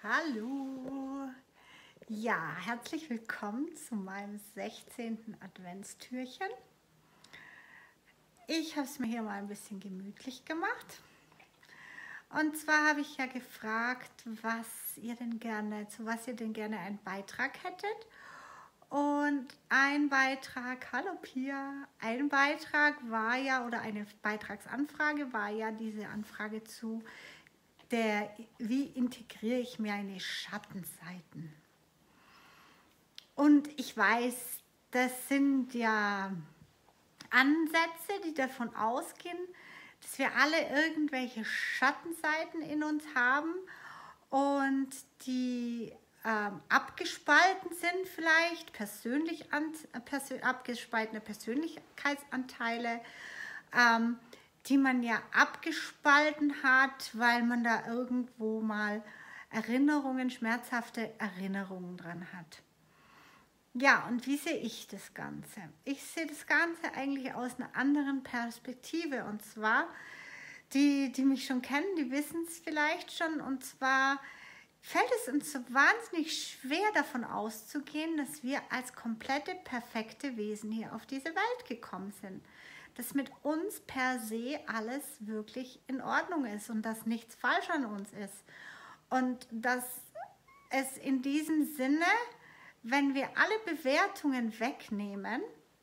Hallo! Ja, herzlich willkommen zu meinem 16. Adventstürchen. Ich habe es mir hier mal ein bisschen gemütlich gemacht. Und zwar habe ich ja gefragt, zu was ihr denn gerne einen Beitrag hättet. Und ein Beitrag, hallo Pia, ein Beitrag war ja, oder eine Beitragsanfrage war ja diese Anfrage zu wie integriere ich meine Schattenseiten? Und ich weiß, das sind ja Ansätze, die davon ausgehen, dass wir alle irgendwelche Schattenseiten in uns haben und die abgespalten sind vielleicht, abgespaltene Persönlichkeitsanteile, die man ja abgespalten hat, weil man da irgendwo mal schmerzhafte Erinnerungen dran hat. Ja, und wie sehe ich das Ganze? Ich sehe das Ganze eigentlich aus einer anderen Perspektive. Und zwar, die mich schon kennen, die wissen es vielleicht schon. Und zwar fällt es uns so wahnsinnig schwer, davon auszugehen, dass wir als komplette, perfekte Wesen hier auf diese Welt gekommen sind. Dass mit uns per se alles wirklich in Ordnung ist und dass nichts falsch an uns ist. Und dass es in diesem Sinne, wenn wir alle Bewertungen wegnehmen,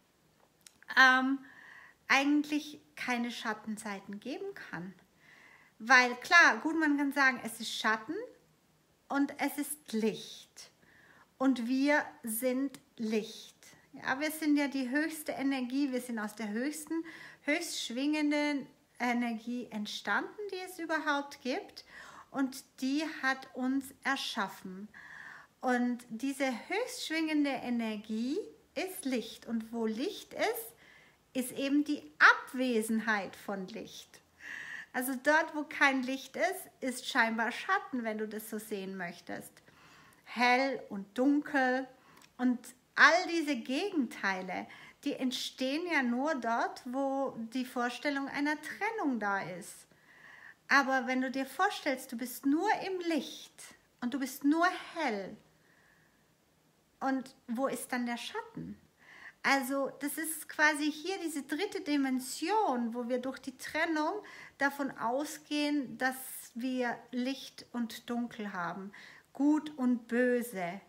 eigentlich keine Schattenseiten geben kann. Weil klar, gut, man kann sagen, es ist Schatten und es ist Licht. Und wir sind Licht. Ja, wir sind ja die höchste Energie, wir sind aus der höchst schwingenden Energie entstanden, die es überhaupt gibt. Und die hat uns erschaffen. Und diese höchst schwingende Energie ist Licht. Und wo Licht ist eben die Abwesenheit von Licht. Also dort, wo kein Licht ist scheinbar Schatten, wenn du das so sehen möchtest. Hell und dunkel und all diese Gegenteile, die entstehen ja nur dort, wo die Vorstellung einer Trennung da ist. Aber wenn du dir vorstellst, du bist nur im Licht und du bist nur hell, und wo ist dann der Schatten? Also das ist quasi hier diese dritte Dimension, wo wir durch die Trennung davon ausgehen, dass wir Licht und Dunkel haben, Gut und Böse,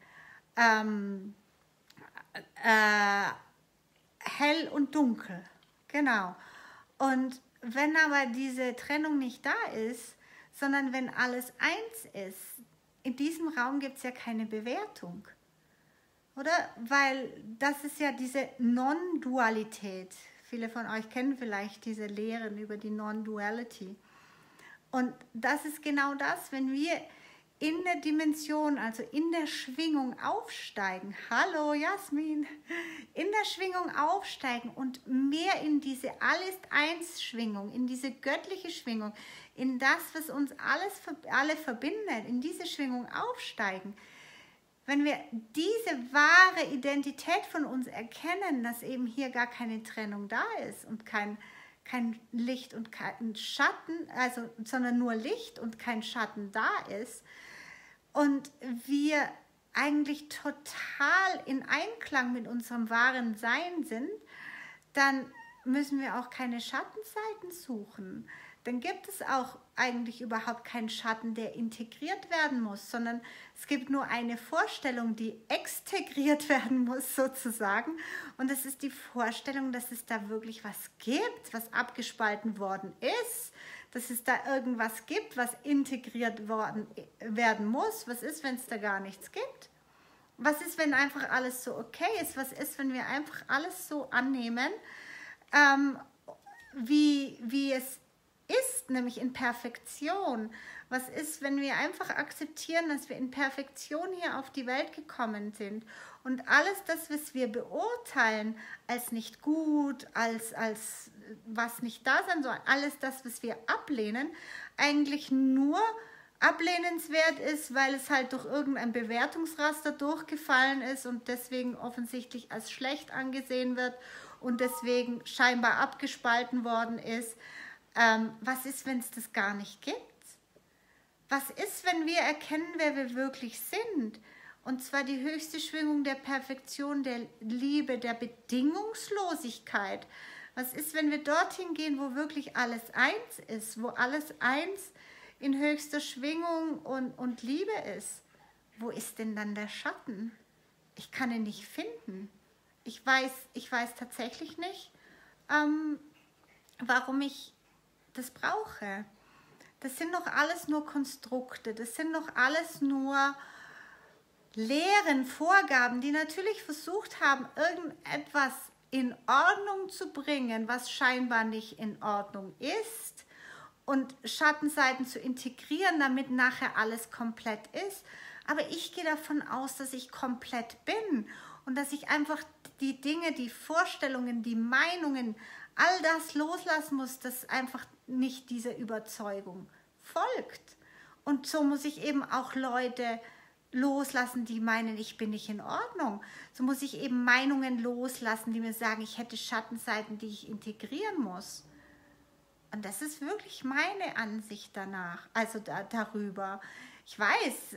hell und dunkel, genau. Und wenn aber diese Trennung nicht da ist, sondern wenn alles eins ist, in diesem Raum gibt es ja keine Bewertung. Oder? Weil das ist ja diese Non-Dualität. Viele von euch kennen vielleicht diese Lehren über die Non-Duality. Und das ist genau das, wenn wir in der Dimension, also in der Schwingung aufsteigen. Hallo Jasmin. In der Schwingung aufsteigen und mehr in diese Alles-Eins-Schwingung, in diese göttliche Schwingung, in das, was uns alle verbindet, in diese Schwingung aufsteigen. Wenn wir diese wahre Identität von uns erkennen, dass eben hier gar keine Trennung da ist und kein Licht und kein Schatten, also, sondern nur Licht und kein Schatten da ist und wir eigentlich total in Einklang mit unserem wahren Sein sind, dann müssen wir auch keine Schattenseiten suchen. Dann gibt es auch eigentlich überhaupt keinen Schatten, der integriert werden muss, sondern es gibt nur eine Vorstellung, die extegriert werden muss sozusagen. Und das ist die Vorstellung, dass es da wirklich was gibt, was abgespalten worden ist, dass es da irgendwas gibt, was integriert werden muss. Was ist, wenn es da gar nichts gibt? Was ist, wenn einfach alles so okay ist? Was ist, wenn wir einfach alles so annehmen, wie es ist, nämlich in Perfektion. Was ist, wenn wir einfach akzeptieren, dass wir in Perfektion hier auf die Welt gekommen sind und alles das, was wir beurteilen als nicht gut, als was nicht da sein soll, alles das, was wir ablehnen, eigentlich nur ablehnenswert ist, weil es halt durch irgendein Bewertungsraster durchgefallen ist und deswegen offensichtlich als schlecht angesehen wird und deswegen scheinbar abgespalten worden ist. Was ist, wenn es das gar nicht gibt? Was ist, wenn wir erkennen, wer wir wirklich sind? Und zwar die höchste Schwingung der Perfektion, der Liebe, der Bedingungslosigkeit. Was ist, wenn wir dorthin gehen, wo wirklich alles eins ist, wo alles eins in höchster Schwingung und Liebe ist? Wo ist denn dann der Schatten? Ich kann ihn nicht finden. Ich weiß tatsächlich nicht, warum ich das brauche. Das sind doch alles nur Konstrukte, das sind doch alles nur Lehren, Vorgaben, die natürlich versucht haben, irgendetwas in Ordnung zu bringen, was scheinbar nicht in Ordnung ist, und Schattenseiten zu integrieren, damit nachher alles komplett ist. Aber ich gehe davon aus, dass ich komplett bin und dass ich einfach die Dinge, die Vorstellungen, die Meinungen, all das loslassen muss, das einfach nicht dieser Überzeugung folgt. Und so muss ich eben auch Leute loslassen, die meinen, ich bin nicht in Ordnung. So muss ich eben Meinungen loslassen, die mir sagen, ich hätte Schattenseiten, die ich integrieren muss. Und das ist wirklich meine Ansicht danach, also darüber. Ich weiß,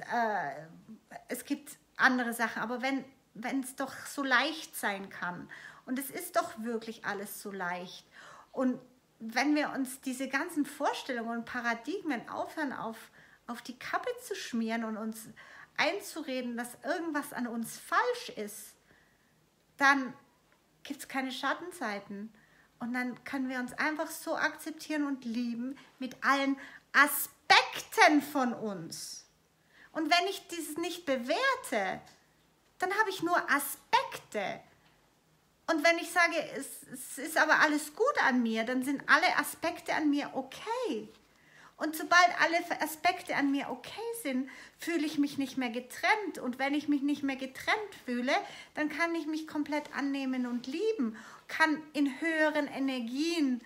es gibt andere Sachen, aber wenn es doch so leicht sein kann, und es ist doch wirklich alles so leicht, und wenn wir uns diese ganzen Vorstellungen und Paradigmen aufhören, auf die Kappe zu schmieren und uns einzureden, dass irgendwas an uns falsch ist, dann gibt es keine Schattenseiten. Und dann können wir uns einfach so akzeptieren und lieben mit allen Aspekten von uns. Und wenn ich dieses nicht bewerte, dann habe ich nur Aspekte. Und wenn ich sage, es ist aber alles gut an mir, dann sind alle Aspekte an mir okay. Und sobald alle Aspekte an mir okay sind, fühle ich mich nicht mehr getrennt. Und wenn ich mich nicht mehr getrennt fühle, dann kann ich mich komplett annehmen und lieben, kann in höheren Energien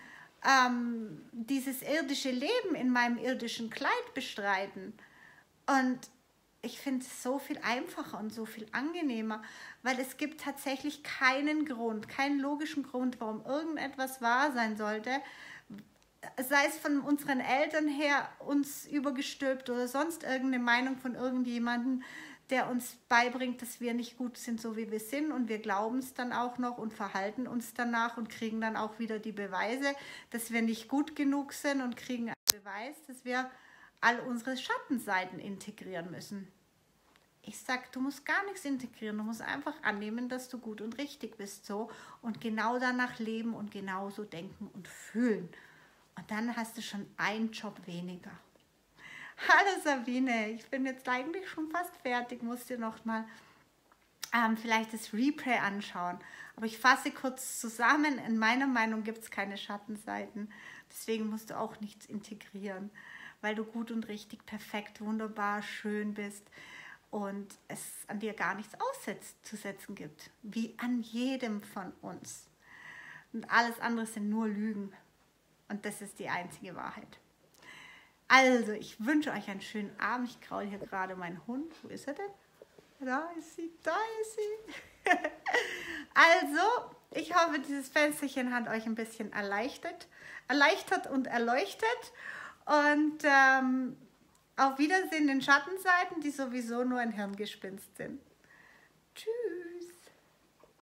dieses irdische Leben in meinem irdischen Kleid bestreiten. Und ich finde es so viel einfacher und so viel angenehmer, weil es gibt tatsächlich keinen Grund, keinen logischen Grund, warum irgendetwas wahr sein sollte, sei es von unseren Eltern her uns übergestülpt oder sonst irgendeine Meinung von irgendjemandem, der uns beibringt, dass wir nicht gut sind, so wie wir sind, und wir glauben es dann auch noch und verhalten uns danach und kriegen dann auch wieder die Beweise, dass wir nicht gut genug sind, und kriegen einen Beweis, dass wir all unsere Schattenseiten integrieren müssen. Ich sage, du musst gar nichts integrieren, du musst einfach annehmen, dass du gut und richtig bist so und genau danach leben und genauso denken und fühlen. Und dann hast du schon einen Job weniger. Hallo Sabine, ich bin jetzt eigentlich schon fast fertig, musst dir noch mal vielleicht das Replay anschauen. Aber ich fasse kurz zusammen, in meiner Meinung gibt es keine Schattenseiten. Deswegen musst du auch nichts integrieren, weil du gut und richtig, perfekt, wunderbar, schön bist und es an dir gar nichts auszusetzen gibt, wie an jedem von uns. Und alles andere sind nur Lügen. Und das ist die einzige Wahrheit. Also, ich wünsche euch einen schönen Abend. Ich kraule hier gerade meinen Hund. Wo ist er denn? Da ist sie, da ist sie. Also, ich hoffe, dieses Fensterchen hat euch ein bisschen erleichtert und erleuchtet. Und auf Wiedersehen in den Schattenseiten, die sowieso nur ein Hirngespinst sind. Tschüss.